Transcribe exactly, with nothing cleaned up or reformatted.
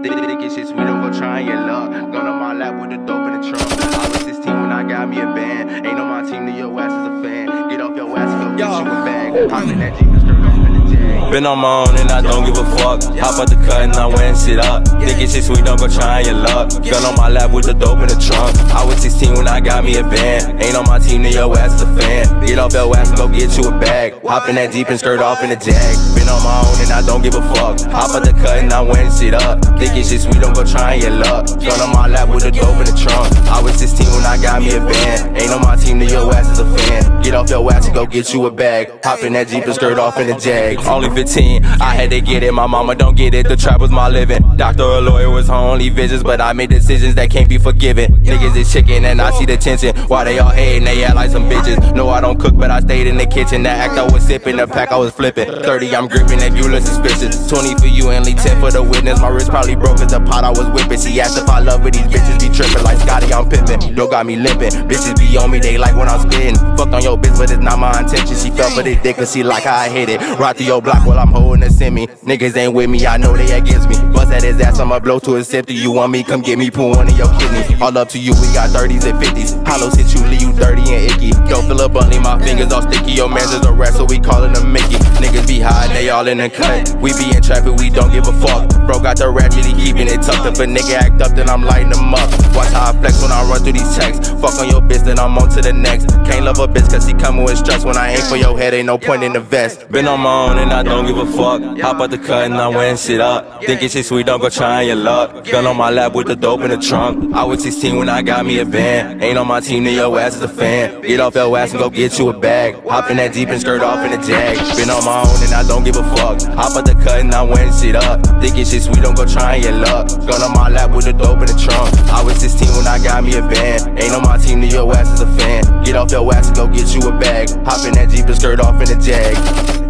Think it's shit sweet, don't go try your luck. Gun on my lap with the dope in the trunk. I was sixteen when I got me a band. Ain't on my team, to your ass is a fan. Get off your ass and go get you a bag. Hop in that Jeep and skirt off in the jag. Been on my own and I don't give a fuck. Hop out the cut and I went and sit up. Think it's shit sweet, don't go try your luck. Gun on my lap with the dope in the trunk. I was sixteen when I got me a band. Ain't on my team, to your ass is a fan. Get off your ass and go get you a bag. Hop in that Jeep and skirt off in the jag. Been on my own and I don't give a fuck. Hop out the cut and I went and sit up. Think it's shit sweet, don't go try your luck. Gun on my lap with the dope in the trunk. I was sixteen when I got me a band. Ain't on my team, to your ass is a fan. Get off your ass and go get you a bag. Hop in that Jeep and skirt off in the jag. Only fifteen, I had to get it. My mama don't get it, the trap was my living. Doctor or lawyer was her only visits, but I made decisions that can't be forgiven. Niggas is chicken and I see the tension. Why they all hating, they act like some bitches. No, I don't cook, but I stayed in the kitchen. The act I was sipping, the pack I was flipping. Thirty, I'm gripping, if you look suspicious. Twenty for you and leave ten for the witness. My wrist probably broke cause the pot I was whipping. She asked if I love it, these bitches be tripping. Like Scotty, I'm pimping. Yo got me limping. Bitches be on me, they like when I'm spitting. Fucked on your bitch, but it's not my intention. She fell for the dick cause she like how I hit it. Ride through your block while I'm holding a semi. Niggas ain't with me, I know they against me. Bust at his ass, I'ma blow to his septic. You want me, come get me, put one in your kidney. All up to you, we got thirties and fifties. Hollows hit you, leave you dirty and icky. Don't feel a bunny, my fingers all sticky. Your man's is a rat, so we callin' him Mickey. Niggas be high, they all in the cut. We be in traffic, we don't give a fuck. Bro got the ratchet, he keeping it tucked. If a nigga act up, then I'm lighting him up. Watch how I flex when I run through these checks. Fuck on your bitch, then I'm on to the next. Can't love a bitch cause he coming with stress. When I aim for your head, ain't no point in the vest. Been on my own and I don't give a fuck. Hop out the cut and I went and sit up. Think it's shit sweet, don't go try your luck. Gun on my lap with the dope in the trunk. I was sixteen when I got me a band. Ain't on my team, then your ass is a fan. Get off your ass and go get you a bag. Hop in that Jeep and skirt off in the jag. Been on my own and I don't give a fuck. Hop out the cut and I went and sit up. Think it's shit sweet, don't go try your luck. Gun on my lap with the dope in the trunk. I was sixteen when I got me a band. Ain't on my team, then your ass is a fan. Get off your ass and go get you a bag. Hop in that Jeep and skirt off in the jag.